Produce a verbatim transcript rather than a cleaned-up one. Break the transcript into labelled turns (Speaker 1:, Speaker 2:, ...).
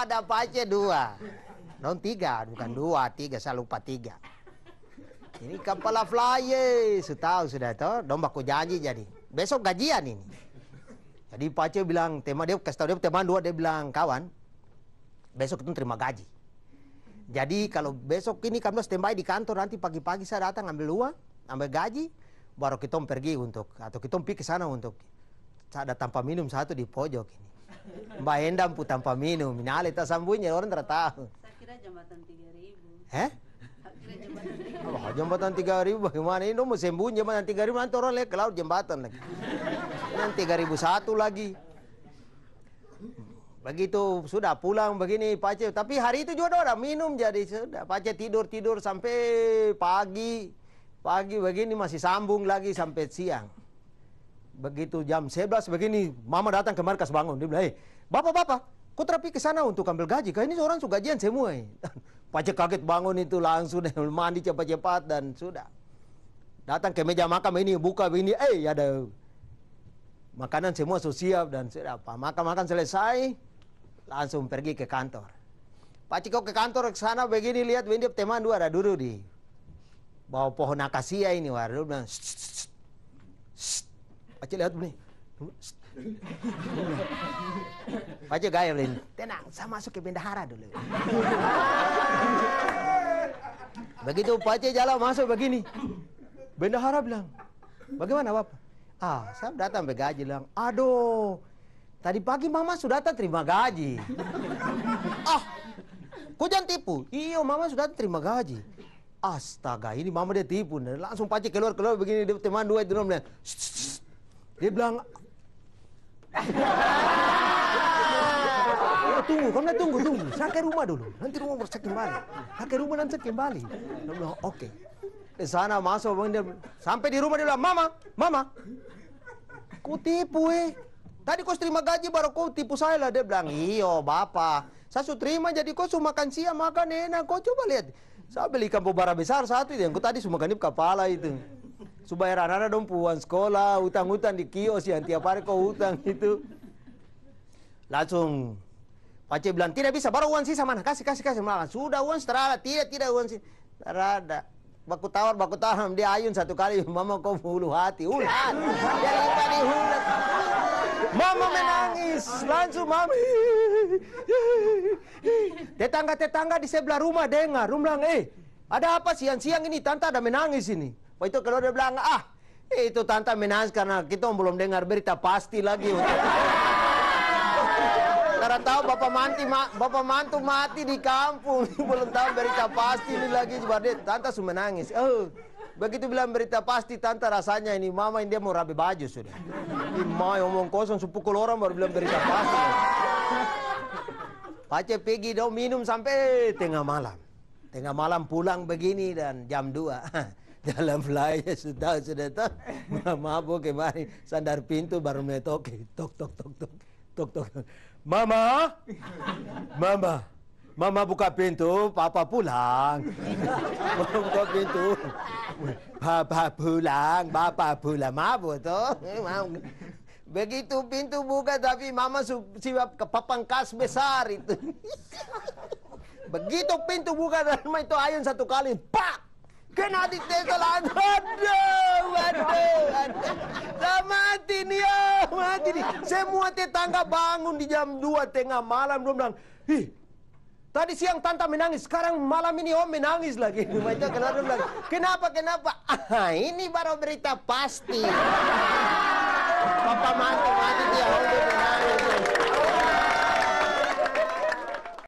Speaker 1: ada pace dua. Non tiga, bukan dua, tiga, saya lupa tiga. Ini kepala flyer, setahu sudah tahu, dong baku janji jadi. Besok gajian ini. Jadi pace bilang, tema dia, kasih tahu dia teman dua, dia bilang, kawan, besok itu terima gaji. Jadi kalau besok ini kami standby di kantor, nanti pagi-pagi saya datang ambil uang, ambil gaji, baru kita pergi untuk, atau kita pergi ke sana untuk, ada tanpa minum satu di pojok ini. Mbak Endam pun tanpa minum, minale tak sambunyi, orang tidak tahu.
Speaker 2: Saya kira jembatan tiga ribu.
Speaker 1: Eh?
Speaker 2: Saya kira jembatan tiga ribu.
Speaker 1: Oh, jembatan tiga ribu bagaimana? Ini mau sembunyi jembatan tiga ribu, nanti orang lihat ke laut jembatan lagi. Nanti tiga ribu satu lagi. Begitu sudah pulang begini pace, tapi hari itu juga udah minum jadi sudah pace tidur-tidur sampai pagi. Pagi begini masih sambung lagi sampai siang. Begitu jam sebelas begini, mama datang ke markas bangun. Dia bilang, "Eh, bapak-bapak, kok terapi ke sana untuk ambil gaji? Kayak ini orang sudah gajian semua." Pace kaget bangun itu langsung mandi cepat-cepat dan sudah. Datang ke meja makan ini, buka ini, eh ada makanan semua sudah siap dan sudah apa. Makan-makan selesai, langsung pergi ke kantor. Pace kok ke kantor ke sana begini lihat ini teman dua ada duduk di bawah pohon akasia ini, waduh bilang, Pace lihat begini. Pace gaya begini. Tenang, saya masuk ke bendahara dulu. Begitu Pace jalan masuk begini. Bendahara bilang, bagaimana Bapak? Ah, saya datang bergaji. Bilang, aduh, tadi pagi Mama sudah datang terima gaji. Ah, kau jangan tipu. Iya, Mama sudah datang terima gaji. Astaga, ini Mama dia tipu. Langsung Pace keluar-keluar begini. Dia teman dua itu bilang, dia bilang, oh, tunggu, kamu tunggu, tunggu. Saya ke rumah dulu. Nanti rumah baru saya kembali. Saya ke rumah nanti saya kembali. Dia bilang, oke. Okay. Di sana masuk, dia, sampai di rumah dia bilang, Mama, Mama, kau tipu eh. Tadi kau terima gaji baru kau tipu saya lah. Dia bilang, iyo Bapak, saya sudah terima jadi kau sudah makan siang, makan enak. Kau coba lihat. Saya belikan pembara besar satu itu. Yang kau tadi sudah makan di kepala itu. Supaya anak-anak dong puan sekolah, utang-utang di kios yang tiap hari kau utang itu. Langsung Pace bilang, tidak bisa, baru uang sisa mana? Kasih, kasih, kasih. Malah, sudah uang setelah, tidak, tidak uang sisa. Tidak ada. Baku tawar, baku tawar, dia ayun satu kali. Mama kau hulu hati, ulat. Dia lipat di ulat. Mama menangis, langsung mama. Tetangga-tetangga di sebelah rumah dengar. Rumah bilang, eh, ada apa siang-siang ini? Tante ada menangis ini. Waktu itu kalau dia bilang, ah, itu tante menangis karena kita belum dengar berita pasti lagi. Karena tahu bapak manti, ma, bapak mantu mati di kampung, belum tahu berita pasti ini lagi. Tante sudah menangis. Oh, begitu bilang berita pasti, tante rasanya ini mama ini dia mau rapi baju sudah. Ini mau ngomong kosong, sepukul orang baru bilang berita pasti. Pace pergi dong minum sampai tengah malam. Tengah malam pulang begini dan jam dua. Dalam flynya sudah sudah tahu mabuk kemarin sandar pintu baru metok tok tok tok tok tok tok Mama Mama Mama buka pintu Papa pulang. Mama buka pintu Papa pulang Papa pulang mabuk toh. Begitu pintu buka tapi Mama siap ke papan kas besar itu. Begitu pintu buka dan itu ayun satu kali pak kena di tetelan, aduh, aduh, aduh, dah mati nih ya, mati nih. Semua tetangga bangun di jam dua tengah malam, dia bilang, ih, tadi siang tante menangis, sekarang malam ini om menangis lagi. Mereka kenapa bilang, kenapa, kenapa? Ah, ini baru berita pasti. Papa mantu mati